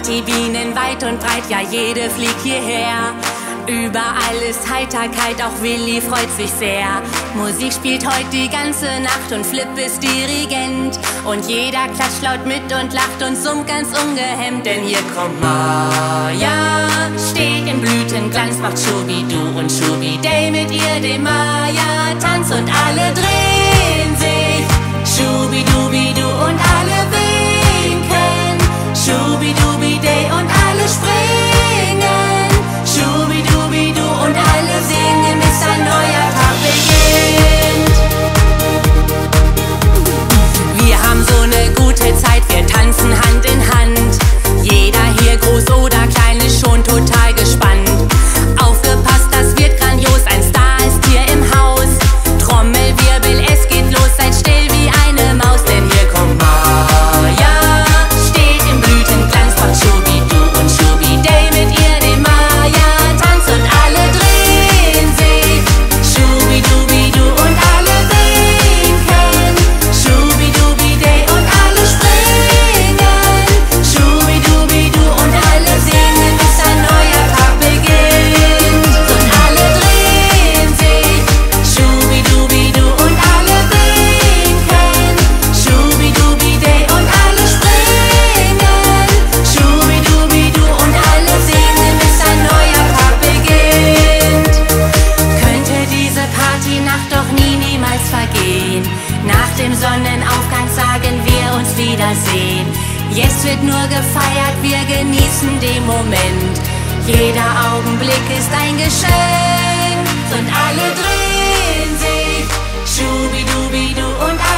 Partybienen weit und breit, ja jede fliegt hierher. Überall ist Heiterkeit, auch Willi freut sich sehr. Musik spielt heute die ganze Nacht und Flip ist Dirigent. Und jeder klatscht laut mit und lacht und summt ganz ungehemmt. Denn hier kommt Maya, steht in Blütenglanz, macht Schubidu und Schubidey mit ihr dem Maya-Tanz. Und alle drehen sich, Schubidubidu und alle winken, Schubidubidey und alle springen, Schubidubidu und alle singen, bis ein neuer Tag beginnt. Wir haben so eine gute Zeit, wir tanzen Hand in Hand. Jeder hier, groß oder klein, ist schon total gespannt. Aufgepasst, das wird grandios, ein Star ist hier im Haus. Trommelwirbel, es geht los, seid still wie eine Maus, denn hier kommt Maya, steht im Blütenglanz, macht Schubidu und Schubidey mit ihr den Maya-Tanz. Und alle drehen sich, Schubidubidu und alle winken, Schubidubidey und alle springen, Schubidubidu und alle singen, bis ein neuer Tag beginnt. Und alle drehen sich, Schubidubidu und alle winken, Schubidubidey und alle springen, Schubidubidu und alle singen, bis ein neuer Tag beginnt. Könnte diese Partynacht doch niemals vergehen. Nach dem Sonnenaufgang sagen wir uns Wiedersehen. Jetzt wird nur gefeiert, wir genießen den Moment. Jeder Augenblick ist ein Geschenk. Und alle drehen sich, Schubidubidu und alle